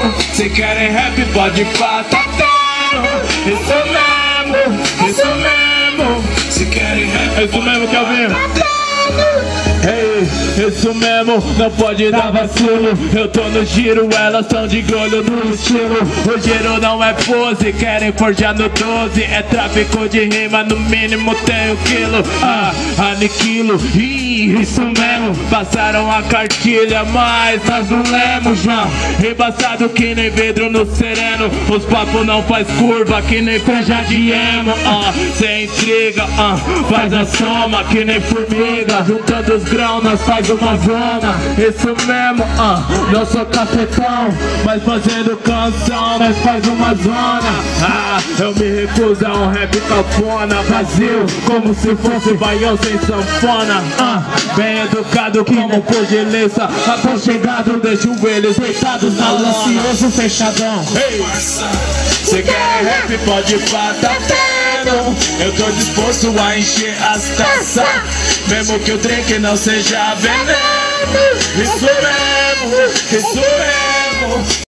Se querem rap, pode pá, tá tendo. Isso mesmo. Se querem rap, isso mesmo que eu vi. Ei, isso mesmo, não pode dar vacilo. Eu tô no giro, elas tão de olho no estilo. O giro não é pose, querem forjar no 12. É tráfico de rima, no mínimo tem um quilo. Aniquilo, isso mesmo. Passaram a cartilha, mas nós não lemos já. Embaçado que nem vidro no sereno. Os papos não faz curva, que nem franja de emo. Cê intriga, faz a soma, que nem formiga. Juntando os grãos, nós faz uma zona. Isso mesmo, não sou cafetão, mas fazendo canção, nós faz uma zona. Eu me recuso a um rap cafona, vazio, como se fosse baião sem sanfona. Bem educado como pugilista, aconchegado, deixo eles deitados na lona. Ansioso fechadão. Cê quer rap, pode bater. Eu tô disposto a encher as taças, mesmo que o drink não seja veneno. Isso mesmo.